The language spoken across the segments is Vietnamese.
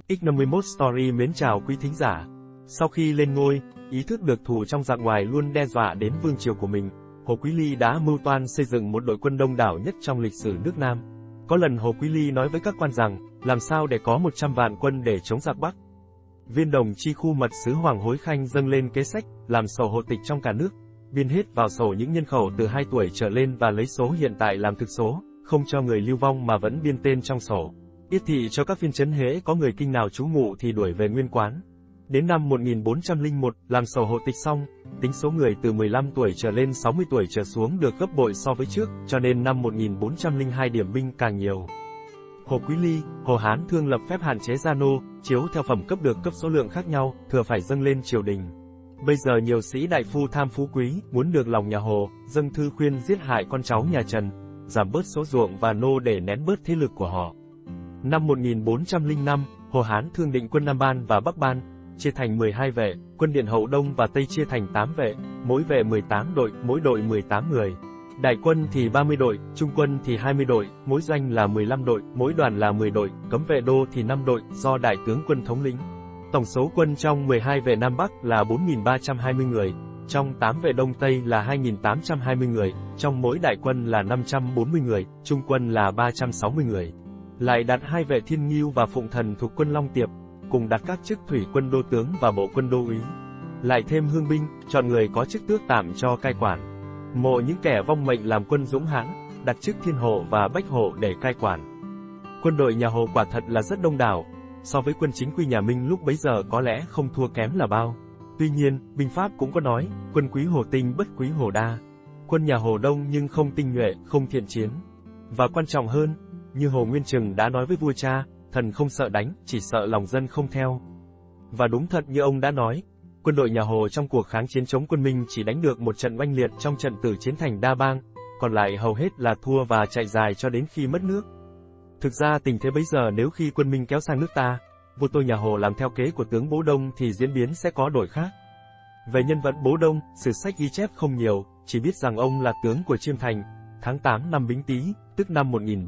X51 Story mến chào quý thính giả. Sau khi lên ngôi, ý thức được thù trong giặc ngoài luôn đe dọa đến vương triều của mình, Hồ Quý Ly đã mưu toan xây dựng một đội quân đông đảo nhất trong lịch sử nước Nam. Có lần Hồ Quý Ly nói với các quan rằng, làm sao để có 100 vạn quân để chống giặc Bắc. Viên đồng chi khu mật sứ Hoàng Hối Khanh dâng lên kế sách, làm sổ hộ tịch trong cả nước, biên hết vào sổ những nhân khẩu từ 2 tuổi trở lên và lấy số hiện tại làm thực số, không cho người lưu vong mà vẫn biên tên trong sổ. Yết thị cho các phiên trấn hễ có người Kinh nào trú ngụ thì đuổi về nguyên quán. Đến năm 1401, làm sổ hộ tịch xong, tính số người từ 15 tuổi trở lên 60 tuổi trở xuống được gấp bội so với trước, cho nên năm 1402 điểm binh càng nhiều. Hồ Quý Ly, Hồ Hán Thương lập phép hạn chế gia nô, chiếu theo phẩm cấp được cấp số lượng khác nhau, thừa phải dâng lên triều đình. Bây giờ nhiều sĩ đại phu tham phú quý, muốn được lòng nhà Hồ, dâng thư khuyên giết hại con cháu nhà Trần, giảm bớt số ruộng và nô để nén bớt thế lực của họ. Năm 1405, Hồ Hán Thương định quân Nam Ban và Bắc Ban, chia thành 12 vệ, quân Điện Hậu Đông và Tây chia thành 8 vệ, mỗi vệ 18 đội, mỗi đội 18 người. Đại quân thì 30 đội, trung quân thì 20 đội, mỗi doanh là 15 đội, mỗi đoàn là 10 đội, cấm vệ đô thì 5 đội, do đại tướng quân thống lĩnh. Tổng số quân trong 12 vệ Nam Bắc là 4.320 người, trong 8 vệ Đông Tây là 2.820 người, trong mỗi đại quân là 540 người, trung quân là 360 người. Lại đặt 2 vệ Thiên Ngưu và Phụng Thần thuộc quân Long Tiệp, cùng đặt các chức thủy quân đô tướng và bộ quân đô úy. Lại thêm hương binh, chọn người có chức tước tạm cho cai quản. Mộ những kẻ vong mệnh làm quân dũng hãn, đặt chức Thiên Hộ và Bách Hộ để cai quản. Quân đội nhà Hồ quả thật là rất đông đảo, so với quân chính quy nhà Minh lúc bấy giờ có lẽ không thua kém là bao. Tuy nhiên, binh pháp cũng có nói, quân quý Hồ tinh bất quý Hồ đa. Quân nhà Hồ đông nhưng không tinh nhuệ, không thiện chiến. Và quan trọng hơn, như Hồ Nguyên Trừng đã nói với vua cha, thần không sợ đánh, chỉ sợ lòng dân không theo. Và đúng thật như ông đã nói, quân đội nhà Hồ trong cuộc kháng chiến chống quân Minh chỉ đánh được một trận oanh liệt trong trận tử chiến thành Đa Bang, còn lại hầu hết là thua và chạy dài cho đến khi mất nước. Thực ra tình thế bấy giờ nếu khi quân Minh kéo sang nước ta, vua tôi nhà Hồ làm theo kế của tướng Bố Đông thì diễn biến sẽ có đổi khác. Về nhân vật Bố Đông, sử sách ghi chép không nhiều, chỉ biết rằng ông là tướng của Chiêm Thành, tháng 8 năm Bính Tý, tức năm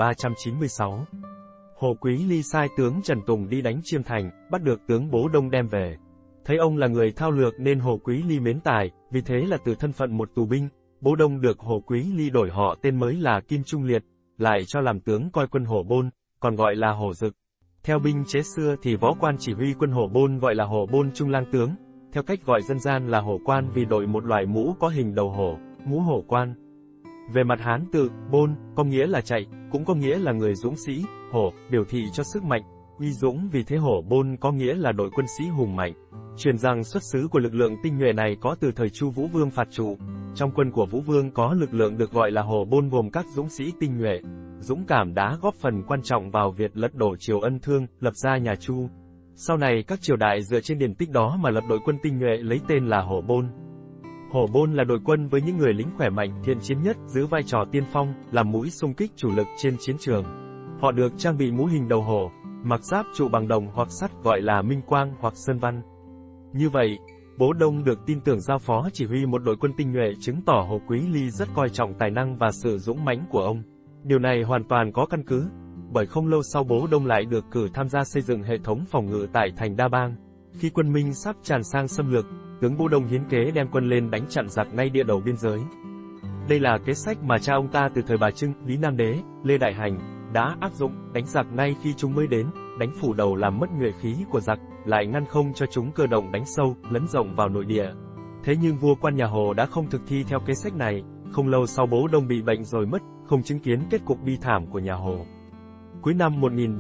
1396. Hồ Quý Ly sai tướng Trần Tùng đi đánh Chiêm Thành, bắt được tướng Bố Đông đem về. Thấy ông là người thao lược nên Hồ Quý Ly mến tài, vì thế là từ thân phận một tù binh, Bố Đông được Hồ Quý Ly đổi họ tên mới là Kim Trung Liệt, lại cho làm tướng coi quân Hổ Bôn, còn gọi là Hổ Dực. Theo binh chế xưa thì võ quan chỉ huy quân Hổ Bôn gọi là Hổ Bôn Trung Lang tướng, theo cách gọi dân gian là Hổ Quan vì đội một loại mũ có hình đầu hổ, mũ hổ quan. Về mặt Hán tự, Bôn, có nghĩa là chạy, cũng có nghĩa là người dũng sĩ, hổ, biểu thị cho sức mạnh, uy dũng vì thế Hổ Bôn có nghĩa là đội quân sĩ hùng mạnh. Truyền rằng xuất xứ của lực lượng tinh nhuệ này có từ thời Chu Vũ Vương phạt trụ. Trong quân của Vũ Vương có lực lượng được gọi là Hổ Bôn gồm các dũng sĩ tinh nhuệ, dũng cảm đã góp phần quan trọng vào việc lật đổ triều Ân Thương, lập ra nhà Chu. Sau này các triều đại dựa trên điển tích đó mà lập đội quân tinh nhuệ lấy tên là Hổ Bôn. Hổ Bôn là đội quân với những người lính khỏe mạnh, thiện chiến nhất, giữ vai trò tiên phong, làm mũi xung kích chủ lực trên chiến trường. Họ được trang bị mũ hình đầu hổ, mặc giáp trụ bằng đồng hoặc sắt gọi là Minh Quang hoặc Sơn Văn. Như vậy, Bố Đông được tin tưởng giao phó chỉ huy một đội quân tinh nhuệ chứng tỏ Hồ Quý Ly rất coi trọng tài năng và sự dũng mãnh của ông. Điều này hoàn toàn có căn cứ, bởi không lâu sau Bố Đông lại được cử tham gia xây dựng hệ thống phòng ngự tại thành Đa Bang. Khi quân Minh sắp tràn sang xâm lược, tướng Bố Đông hiến kế đem quân lên đánh chặn giặc ngay địa đầu biên giới. Đây là kế sách mà cha ông ta từ thời Bà Trưng, Lý Nam Đế, Lê Đại Hành đã áp dụng, đánh giặc ngay khi chúng mới đến, đánh phủ đầu làm mất nhuệ khí của giặc, lại ngăn không cho chúng cơ động đánh sâu, lấn rộng vào nội địa. Thế nhưng vua quan nhà Hồ đã không thực thi theo kế sách này, không lâu sau Bố Đông bị bệnh rồi mất, không chứng kiến kết cục bi thảm của nhà Hồ. Cuối năm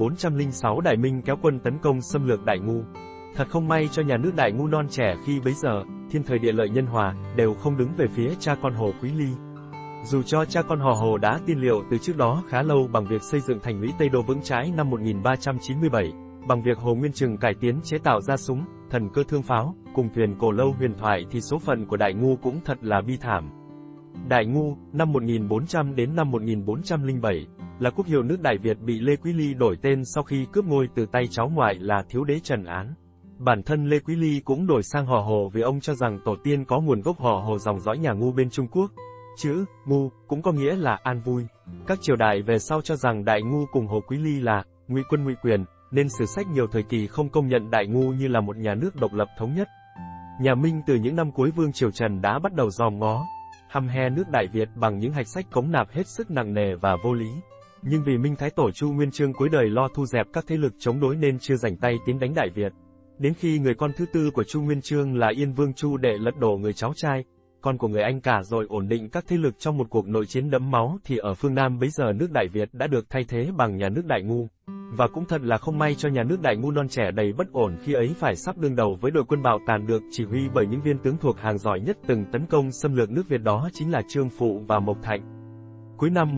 1406 Đại Minh kéo quân tấn công xâm lược Đại Ngu. Thật không may cho nhà nước Đại Ngu non trẻ khi bấy giờ, thiên thời địa lợi nhân hòa, đều không đứng về phía cha con Hồ Quý Ly. Dù cho cha con họ Hồ đã tiên liệu từ trước đó khá lâu bằng việc xây dựng thành lũy Tây Đô vững chãi năm 1397, bằng việc Hồ Nguyên Trừng cải tiến chế tạo ra súng, thần cơ thương pháo, cùng thuyền cổ lâu huyền thoại thì số phận của Đại Ngu cũng thật là bi thảm. Đại Ngu, năm 1400 đến năm 1407, là quốc hiệu nước Đại Việt bị Lê Quý Ly đổi tên sau khi cướp ngôi từ tay cháu ngoại là Thiếu đế Trần Án. Bản thân Lê Quý Ly cũng đổi sang họ Hồ vì ông cho rằng tổ tiên có nguồn gốc họ Hồ dòng dõi nhà Ngu bên Trung Quốc. Chữ Ngu cũng có nghĩa là an vui. Các triều đại về sau cho rằng Đại Ngu cùng Hồ Quý Ly là Ngụy Quân Ngụy Quyền, nên sử sách nhiều thời kỳ không công nhận Đại Ngu như là một nhà nước độc lập thống nhất. Nhà Minh từ những năm cuối Vương triều Trần đã bắt đầu dòm ngó, hăm he nước Đại Việt bằng những hạch sách cống nạp hết sức nặng nề và vô lý. Nhưng vì Minh Thái Tổ Chu Nguyên Chương cuối đời lo thu dẹp các thế lực chống đối nên chưa rảnh tay tiến đánh Đại Việt. Đến khi người con thứ tư của Chu Nguyên Chương là Yên Vương Chu Đệ lật đổ người cháu trai, con của người anh cả rồi ổn định các thế lực trong một cuộc nội chiến đẫm máu thì ở phương Nam bấy giờ nước Đại Việt đã được thay thế bằng nhà nước Đại Ngu. Và cũng thật là không may cho nhà nước Đại Ngu non trẻ đầy bất ổn khi ấy phải sắp đương đầu với đội quân bạo tàn được chỉ huy bởi những viên tướng thuộc hàng giỏi nhất từng tấn công xâm lược nước Việt, đó chính là Trương Phụ và Mộc Thạnh. Cuối năm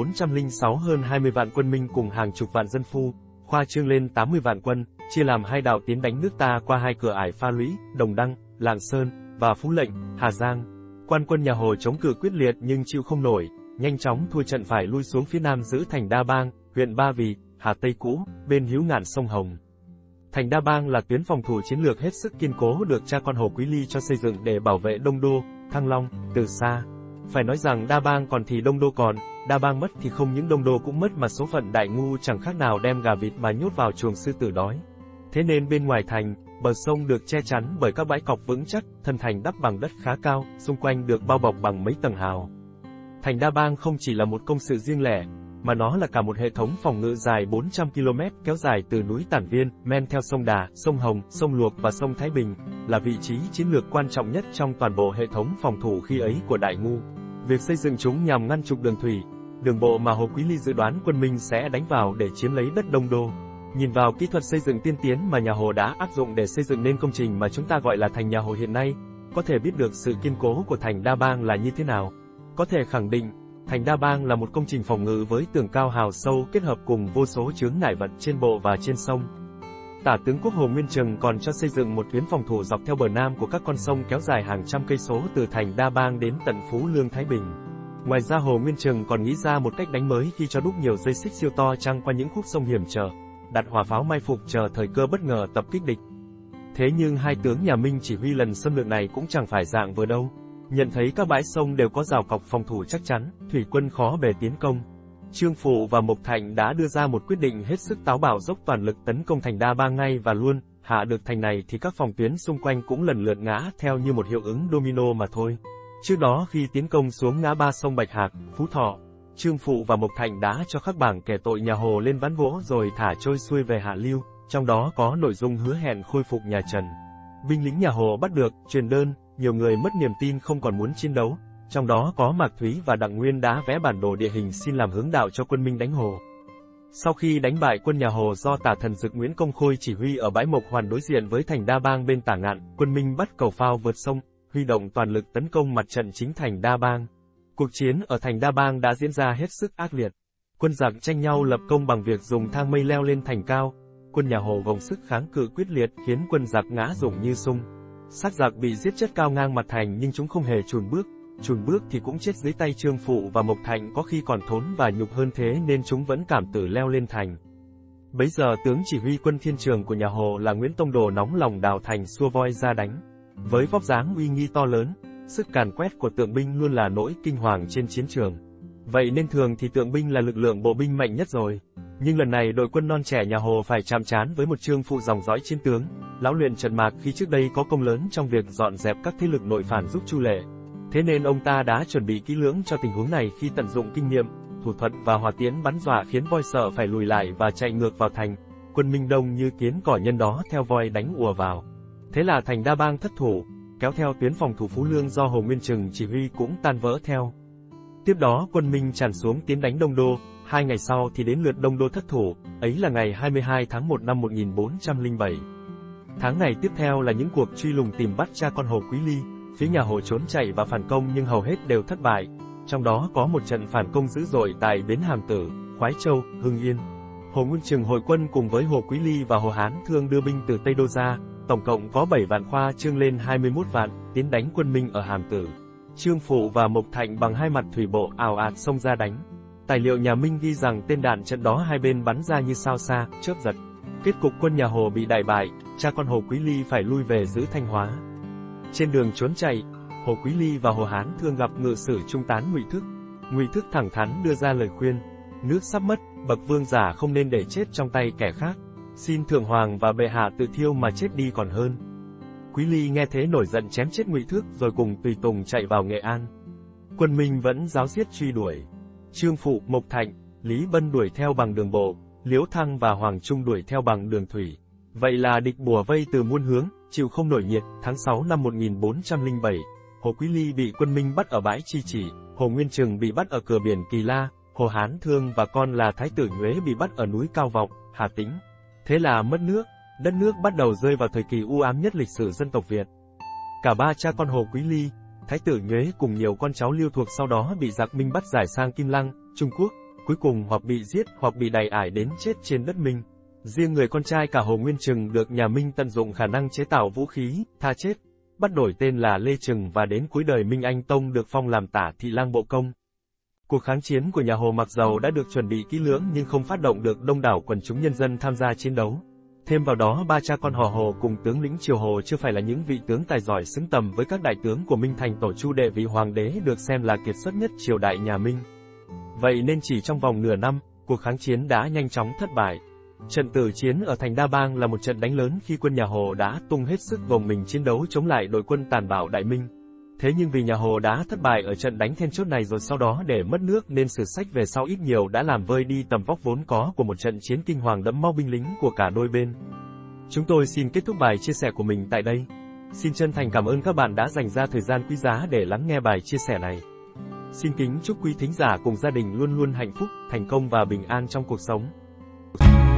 1406 hơn 20 vạn quân Minh cùng hàng chục vạn dân phu, khoa trương lên 80 vạn quân, chia làm hai đạo tiến đánh nước ta qua hai cửa ải Pha Lũy, Đồng Đăng, Lạng Sơn, và Phú Lệnh, Hà Giang. Quan quân nhà Hồ chống cự quyết liệt nhưng chịu không nổi, nhanh chóng thua trận phải lui xuống phía nam giữ thành Đa Bang, huyện Ba Vì, Hà Tây cũ, bên hữu ngạn sông Hồng. Thành Đa Bang là tuyến phòng thủ chiến lược hết sức kiên cố được cha con Hồ Quý Ly cho xây dựng để bảo vệ Đông Đô, Thăng Long, từ xa. Phải nói rằng Đa Bang còn thì Đông Đô còn, Đa Bang mất thì không những Đông Đô cũng mất mà số phận Đại Ngu chẳng khác nào đem gà vịt mà nhốt vào chuồng sư tử đói. Thế nên bên ngoài thành, bờ sông được che chắn bởi các bãi cọc vững chắc, thân thành đắp bằng đất khá cao, xung quanh được bao bọc bằng mấy tầng hào. Thành Đa Bang không chỉ là một công sự riêng lẻ, mà nó là cả một hệ thống phòng ngự dài 400 km kéo dài từ núi Tản Viên, men theo sông Đà, sông Hồng, sông Luộc và sông Thái Bình, là vị trí chiến lược quan trọng nhất trong toàn bộ hệ thống phòng thủ khi ấy của Đại Ngu. Việc xây dựng chúng nhằm ngăn trục đường thủy, đường bộ mà Hồ Quý Ly dự đoán quân Minh sẽ đánh vào để chiếm lấy đất Đông Đô. Nhìn vào kỹ thuật xây dựng tiên tiến mà nhà Hồ đã áp dụng để xây dựng nên công trình mà chúng ta gọi là thành nhà Hồ hiện nay, có thể biết được sự kiên cố của thành Đa Bang là như thế nào. Có thể khẳng định, thành Đa Bang là một công trình phòng ngự với tường cao hào sâu kết hợp cùng vô số chướng ngại vật trên bộ và trên sông. Tả tướng quốc Hồ Nguyên Trừng còn cho xây dựng một tuyến phòng thủ dọc theo bờ nam của các con sông kéo dài hàng trăm cây số từ thành Đa Bang đến tận Phú Lương Thái Bình. Ngoài ra Hồ Nguyên Trừng còn nghĩ ra một cách đánh mới khi cho đúc nhiều dây xích siêu to trăng qua những khúc sông hiểm trở, đặt hỏa pháo mai phục chờ thời cơ bất ngờ tập kích địch. Thế nhưng hai tướng nhà Minh chỉ huy lần xâm lược này cũng chẳng phải dạng vừa đâu. Nhận thấy các bãi sông đều có rào cọc phòng thủ chắc chắn, thủy quân khó bề tiến công. Trương Phụ và Mộc Thạnh đã đưa ra một quyết định hết sức táo bạo dốc toàn lực tấn công thành Đa Bang ngay và luôn. Hạ được thành này thì các phòng tuyến xung quanh cũng lần lượt ngã theo như một hiệu ứng domino mà thôi. Trước đó khi tiến công xuống ngã ba sông Bạch Hạc, Phú Thọ, Trương Phụ và Mộc Thạnh đã cho khắc bảng kẻ tội nhà Hồ lên ván gỗ rồi thả trôi xuôi về hạ lưu, trong đó có nội dung hứa hẹn khôi phục nhà Trần. Binh lính nhà Hồ bắt được, truyền đơn, nhiều người mất niềm tin không còn muốn chiến đấu, trong đó có Mạc Thúy và Đặng Nguyên đã vẽ bản đồ địa hình xin làm hướng đạo cho quân Minh đánh Hồ. Sau khi đánh bại quân nhà Hồ do Tả Thần Dực Nguyễn Công Khôi chỉ huy ở bãi Mộc Hoàn đối diện với thành Đa Bang bên Tả Ngạn, quân Minh bắt cầu phao vượt sông, huy động toàn lực tấn công mặt trận chính thành Đa Bang. Cuộc chiến ở thành Đa Bang đã diễn ra hết sức ác liệt. Quân giặc tranh nhau lập công bằng việc dùng thang mây leo lên thành cao. Quân nhà Hồ gồng sức kháng cự quyết liệt khiến quân giặc ngã rụng như sung. Xác giặc bị giết chất cao ngang mặt thành nhưng chúng không hề chùn bước thì cũng chết dưới tay Trương Phụ và Mộc Thạnh, có khi còn thốn và nhục hơn thế nên chúng vẫn cảm tử leo lên thành. Bấy giờ tướng chỉ huy quân Thiên Trường của nhà Hồ là Nguyễn Tông Đồ nóng lòng đào thành xua voi ra đánh. Với vóc dáng uy nghi to lớn, sức càn quét của tượng binh luôn là nỗi kinh hoàng trên chiến trường. Vậy nên thường thì tượng binh là lực lượng bộ binh mạnh nhất rồi. Nhưng lần này đội quân non trẻ nhà Hồ phải chạm trán với một Trương Phụ dòng dõi chiến tướng, lão luyện Trần Mạc khi trước đây có công lớn trong việc dọn dẹp các thế lực nội phản giúp Chu Lệ. Thế nên ông ta đã chuẩn bị kỹ lưỡng cho tình huống này khi tận dụng kinh nghiệm, thủ thuật và hỏa tiễn bắn dọa khiến voi sợ phải lùi lại và chạy ngược vào thành. Quân Minh đông như kiến cỏ nhân đó theo voi đánh ùa vào. Thế là thành Đa Bang thất thủ, kéo theo tuyến phòng thủ Phú Lương do Hồ Nguyên Trừng chỉ huy cũng tan vỡ theo. Tiếp đó quân Minh tràn xuống tiến đánh Đông Đô, 2 ngày sau thì đến lượt Đông Đô thất thủ, ấy là ngày 22 tháng 1 năm 1407. Tháng ngày tiếp theo là những cuộc truy lùng tìm bắt cha con Hồ Quý Ly, phía nhà Hồ trốn chạy và phản công nhưng hầu hết đều thất bại, trong đó có một trận phản công dữ dội tại bến Hàm Tử, Khoái Châu, Hưng Yên. Hồ Nguyên Trừng hội quân cùng với Hồ Quý Ly và Hồ Hán Thương đưa binh từ Tây Đô ra, tổng cộng có 7 vạn khoa trương lên 21 vạn, tiến đánh quân Minh ở Hàm Tử. Trương Phụ và Mộc Thạnh bằng hai mặt thủy bộ ào ạt xông ra đánh. Tài liệu nhà Minh ghi rằng tên đạn trận đó hai bên bắn ra như sao xa, chớp giật. Kết cục quân nhà Hồ bị đại bại, cha con Hồ Quý Ly phải lui về giữ Thanh Hóa. Trên đường trốn chạy, Hồ Quý Ly và Hồ Hán Thương gặp ngự sử trung tán Ngụy Thức. Ngụy Thức thẳng thắn đưa ra lời khuyên: nước sắp mất, bậc vương giả không nên để chết trong tay kẻ khác. xin thượng hoàng và bệ hạ tự thiêu mà chết đi còn hơn. Quý Ly nghe thế nổi giận chém chết Ngụy Thước rồi cùng tùy tùng chạy vào Nghệ An. Quân Minh vẫn ráo riết truy đuổi. Trương Phụ, Mộc Thạnh, Lý Bân đuổi theo bằng đường bộ, Liễu Thăng và Hoàng Trung đuổi theo bằng đường thủy. Vậy là địch bủa vây từ muôn hướng, chịu không nổi nhiệt. Tháng 6 năm 1407, Hồ Quý Ly bị quân Minh bắt ở bãi Chi Chỉ, Hồ Nguyên Trừng bị bắt ở cửa biển Kỳ La, Hồ Hán Thương và con là Thái tử Nhuế bị bắt ở núi Cao Vọng, Hà Tĩnh. Thế là mất nước, đất nước bắt đầu rơi vào thời kỳ u ám nhất lịch sử dân tộc Việt. Cả ba cha con Hồ Quý Ly, Thái tử Nhuế cùng nhiều con cháu Liêu thuộc sau đó bị giặc Minh bắt giải sang Kim Lăng, Trung Quốc, cuối cùng hoặc bị giết hoặc bị đày ải đến chết trên đất Minh. Riêng người con trai cả Hồ Nguyên Trừng được nhà Minh tận dụng khả năng chế tạo vũ khí, tha chết, bắt đổi tên là Lê Trừng và đến cuối đời Minh Anh Tông được phong làm tả thị lang bộ công. Cuộc kháng chiến của nhà Hồ mặc dầu đã được chuẩn bị kỹ lưỡng nhưng không phát động được đông đảo quần chúng nhân dân tham gia chiến đấu. Thêm vào đó ba cha con họ Hồ cùng tướng lĩnh triều Hồ chưa phải là những vị tướng tài giỏi xứng tầm với các đại tướng của Minh thành tổ Chu đệ vị hoàng đế được xem là kiệt xuất nhất triều đại nhà Minh. Vậy nên chỉ trong vòng nửa năm, cuộc kháng chiến đã nhanh chóng thất bại. Trận tử chiến ở thành Đa Bang là một trận đánh lớn khi quân nhà Hồ đã tung hết sức gồng mình chiến đấu chống lại đội quân tàn bạo Đại Minh. Thế nhưng vì nhà Hồ đã thất bại ở trận đánh then chốt này rồi sau đó để mất nước nên sử sách về sau ít nhiều đã làm vơi đi tầm vóc vốn có của một trận chiến kinh hoàng đẫm máu binh lính của cả đôi bên. Chúng tôi xin kết thúc bài chia sẻ của mình tại đây. Xin chân thành cảm ơn các bạn đã dành ra thời gian quý giá để lắng nghe bài chia sẻ này. Xin kính chúc quý thính giả cùng gia đình luôn luôn hạnh phúc, thành công và bình an trong cuộc sống.